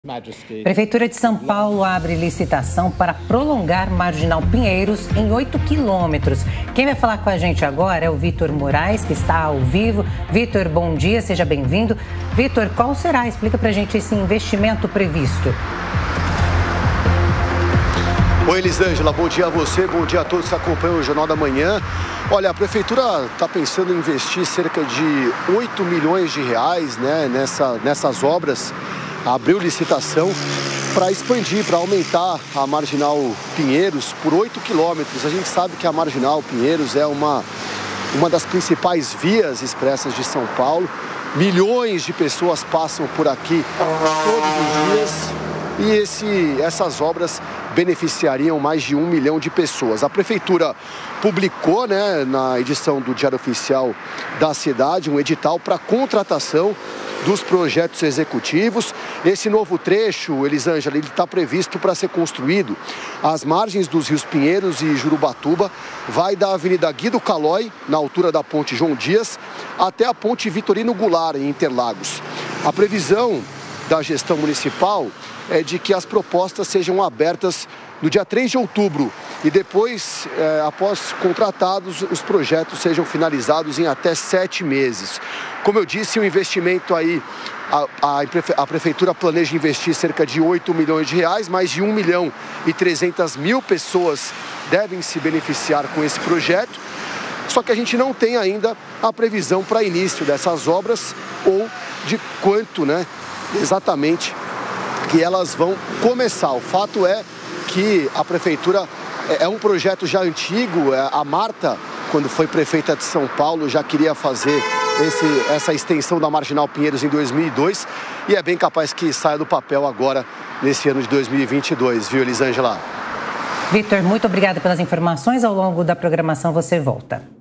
Prefeitura de São Paulo abre licitação para prolongar Marginal Pinheiros em 8 quilômetros. Quem vai falar com a gente agora é o Vitor Moraes, que está ao vivo. Vitor, bom dia, seja bem-vindo. Vitor, qual será? Explica para a gente esse investimento previsto. Oi, Elisângela, bom dia a você, bom dia a todos que acompanham o Jornal da Manhã. Olha, a Prefeitura está pensando em investir cerca de 8 milhões de reais, nessas obras. Abriu licitação para expandir, para aumentar a Marginal Pinheiros por 8 quilômetros. A gente sabe que a Marginal Pinheiros é uma das principais vias expressas de São Paulo. Milhões de pessoas passam por aqui todos os dias e essas obras beneficiariam mais de 1 milhão de pessoas. A Prefeitura publicou, na edição do Diário Oficial da cidade, um edital para contratação dos projetos executivos. Esse novo trecho, Elisângela, ele está previsto para ser construído às margens dos rios Pinheiros e Jurubatuba, vai da Avenida Guido Calói, na altura da Ponte João Dias, até a Ponte Vitorino Goulart, em Interlagos. A previsão da gestão municipal é de que as propostas sejam abertas no dia 3 de outubro e depois, após contratados, os projetos sejam finalizados em até 7 meses. Como eu disse, o investimento aí, a Prefeitura planeja investir cerca de 8 milhões de reais, mais de 1 milhão e 300 mil pessoas devem se beneficiar com esse projeto. Só que a gente não tem ainda a previsão para início dessas obras ou de quanto, exatamente que elas vão começar. O fato é que a Prefeitura é um projeto já antigo. A Marta, quando foi prefeita de São Paulo, já queria fazer essa extensão da Marginal Pinheiros em 2002 e é bem capaz que saia do papel agora, nesse ano de 2022, viu, Elisângela? Vitor, muito obrigada pelas informações. Ao longo da programação você volta.